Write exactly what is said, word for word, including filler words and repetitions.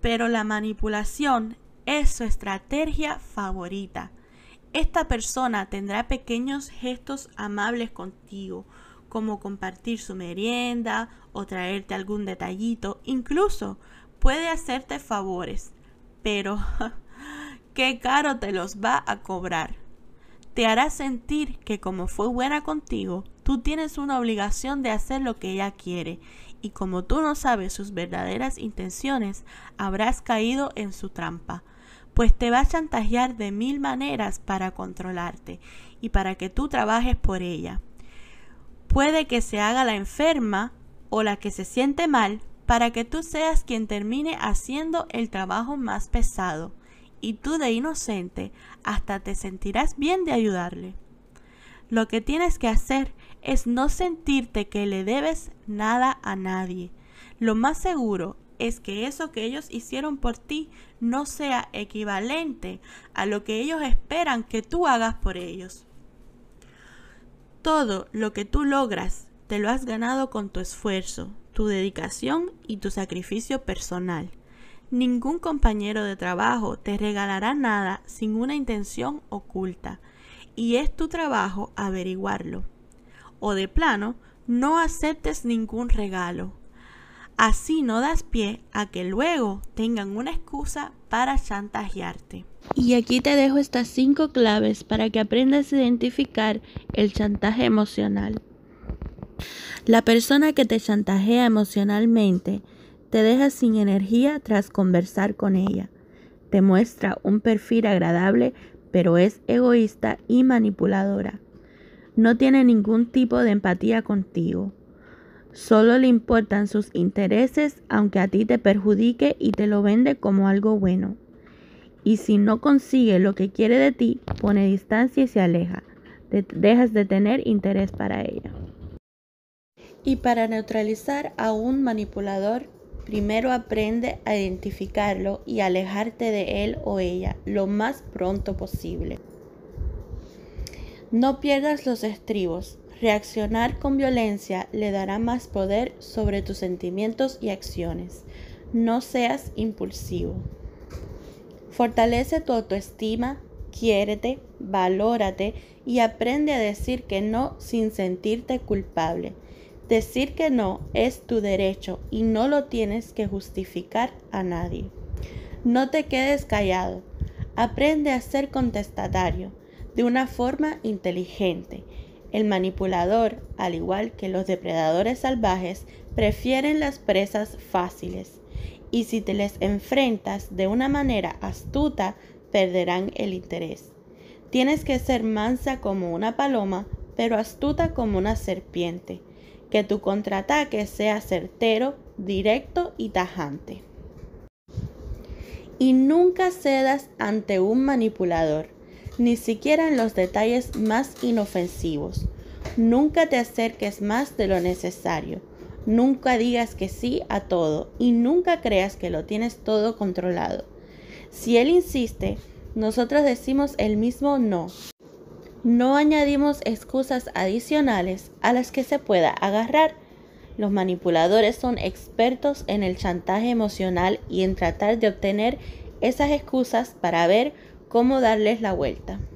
pero la manipulación es su estrategia favorita. Esta persona tendrá pequeños gestos amables contigo, como compartir su merienda o traerte algún detallito. Incluso puede hacerte favores, pero qué caro te los va a cobrar. Te hará sentir que como fue buena contigo, tú tienes una obligación de hacer lo que ella quiere, y como tú no sabes sus verdaderas intenciones, habrás caído en su trampa, pues te va a chantajear de mil maneras para controlarte y para que tú trabajes por ella. Puede que se haga la enferma o la que se siente mal para que tú seas quien termine haciendo el trabajo más pesado, y tú de inocente hasta te sentirás bien de ayudarle. Lo que tienes que hacer es no sentirte que le debes nada a nadie. Lo más seguro es que eso que ellos hicieron por ti no sea equivalente a lo que ellos esperan que tú hagas por ellos. Todo lo que tú logras te lo has ganado con tu esfuerzo, tu dedicación y tu sacrificio personal. Ningún compañero de trabajo te regalará nada sin una intención oculta, y es tu trabajo averiguarlo. O de plano, no aceptes ningún regalo. Así no das pie a que luego tengan una excusa para chantajearte. Y aquí te dejo estas cinco claves para que aprendas a identificar el chantaje emocional. La persona que te chantajea emocionalmente te deja sin energía tras conversar con ella. Te muestra un perfil agradable, pero es egoísta y manipuladora. No tiene ningún tipo de empatía contigo. Solo le importan sus intereses, aunque a ti te perjudique, y te lo vende como algo bueno. Y si no consigue lo que quiere de ti, pone distancia y se aleja. Te dejas de tener interés para ella. Y para neutralizar a un manipulador, primero aprende a identificarlo y alejarte de él o ella lo más pronto posible. No pierdas los estribos. Reaccionar con violencia le dará más poder sobre tus sentimientos y acciones. No seas impulsivo. Fortalece tu autoestima, quiérete, valórate y aprende a decir que no sin sentirte culpable. Decir que no es tu derecho y no lo tienes que justificar a nadie. No te quedes callado. Aprende a ser contestatario de una forma inteligente. El manipulador, al igual que los depredadores salvajes, prefieren las presas fáciles, y si te les enfrentas de una manera astuta, perderán el interés. Tienes que ser mansa como una paloma, pero astuta como una serpiente. Que tu contraataque sea certero, directo y tajante. Y nunca cedas ante un manipulador, ni siquiera en los detalles más inofensivos. Nunca te acerques más de lo necesario. Nunca digas que sí a todo y nunca creas que lo tienes todo controlado. Si él insiste, nosotros decimos el mismo no. No añadimos excusas adicionales a las que se pueda agarrar. Los manipuladores son expertos en el chantaje emocional y en tratar de obtener esas excusas para ver cómo darles la vuelta.